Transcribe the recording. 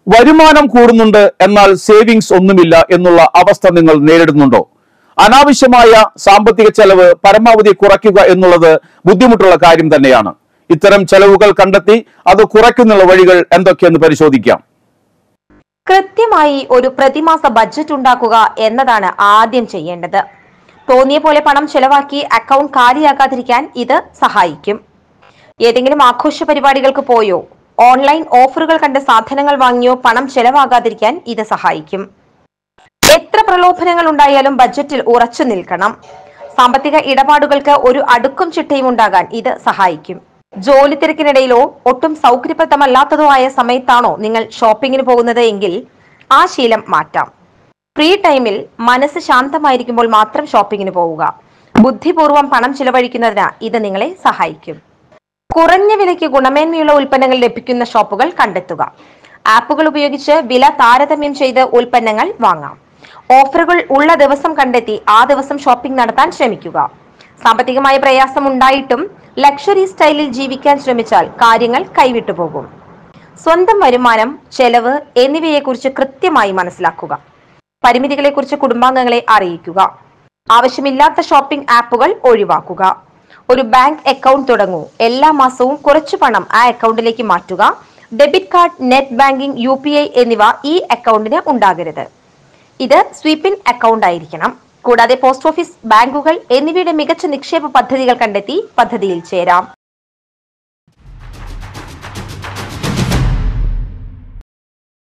വരുമാനം കൂടുന്നുണ്ട് എന്നാൽ സേവിങ്സ് ഒന്നുമില്ല എന്നുള്ള അവസ്ഥ നിങ്ങൾ നേരിടുന്നുണ്ടോ? അനാവശ്യമായ സാമ്പത്തിക ചെലവ് പരമാവധി കുറയ്ക്കുക എന്നുള്ളത് ബുദ്ധിമുട്ടുള്ള കാര്യം തന്നെയാണ്. ഇത്തരം ചെലവുകൾ കണ്ടെത്തി അത് കുറയ്ക്കുന്നുള്ള വഴികൾ എന്തൊക്കെയെന്ന് പരിശോധിക്കാം. കൃത്യമായി ഒരു പ്രതിമാസ ബഡ്ജറ്റ് ഉണ്ടാക്കുക എന്നതാണ് ആദ്യം ചെയ്യേണ്ടത്. തോന്നിയ പോലെ പണം ചെലവാക്കി അക്കൗണ്ട് കാലിയാക്കാതിരിക്കാൻ ഇത് സഹായിക്കും. ഏതെങ്കിലും ആഘോഷ പരിപാടികൾക്ക് പോയോ ഓൺലൈൻ ഓഫറുകൾ കണ്ട് സാധനങ്ങൾ വാങ്ങിയോ പണം ചെലവാകാതിരിക്കാൻ ഇത് സഹായിക്കും. എത്ര പ്രലോഭനങ്ങൾ ഉണ്ടായാലും ബഡ്ജറ്റിൽ ഉറച്ചു നിൽക്കണം. സാമ്പത്തിക ഇടപാടുകൾക്ക് ഒരു അടുക്കും ചിട്ടയും ഉണ്ടാകാൻ ഇത് സഹായിക്കും. ജോലി തിരക്കിനിടയിലോ ഒട്ടും സൗകര്യപ്രദമല്ലാത്തതോ ആയ സമയത്താണോ നിങ്ങൾ ഷോപ്പിങ്ങിന് പോകുന്നത് എങ്കിൽ ആ ശീലം മാറ്റാം. ഫ്രീ ടൈമിൽ മനസ്സ് ശാന്തമായിരിക്കുമ്പോൾ മാത്രം ഷോപ്പിങ്ങിന് പോവുക. ബുദ്ധിപൂർവ്വം പണം ചിലവഴിക്കുന്നതിന് ഇത് നിങ്ങളെ സഹായിക്കും. കുറഞ്ഞ വിലയ്ക്ക് ഗുണമേന്മയുള്ള ഉൽപ്പന്നങ്ങൾ ലഭിക്കുന്ന ഷോപ്പുകൾ കണ്ടെത്തുക. ആപ്പുകൾ ഉപയോഗിച്ച് വില താരതമ്യം ചെയ്ത് ഉൽപ്പന്നങ്ങൾ വാങ്ങാം. ഓഫറുകൾ ഉള്ള ദിവസം കണ്ടെത്തി ആ ദിവസം ഷോപ്പിംഗ് നടത്താൻ ശ്രമിക്കുക. സാമ്പത്തികമായ പ്രയാസം ഉണ്ടായിട്ടും ലക്ഷറി സ്റ്റൈലിൽ ജീവിക്കാൻ ശ്രമിച്ചാൽ കാര്യങ്ങൾ കൈവിട്ടു പോകും. സ്വന്തം വരുമാനം, ചെലവ് എന്നിവയെക്കുറിച്ച് കൃത്യമായി മനസ്സിലാക്കുക. പരിമിതികളെക്കുറിച്ച് കുടുംബാംഗങ്ങളെ അറിയിക്കുക. ആവശ്യമില്ലാത്ത ഷോപ്പിംഗ് ആപ്പുകൾ ഒഴിവാക്കുക. ഒരു ബാങ്ക് അക്കൗണ്ട് തുടങ്ങൂ. എല്ലാ മാസവും കുറച്ചു പണം ആ അക്കൗണ്ടിലേക്ക് മാറ്റുക. Debit card, net banking, UPI എന്നിവ ഈ അക്കൗണ്ടിന് ഉണ്ടാകരുത്. ഇത് സ്വീപ്പിൻ അക്കൗണ്ട് ആയിരിക്കണം. കൂടാതെ പോസ്റ്റ് ഓഫീസ്, ബാങ്കുകൾ എന്നിവയുടെ മികച്ച നിക്ഷേപ പദ്ധതികൾ കണ്ടെത്തി പദ്ധതിയിൽ ചേരാം.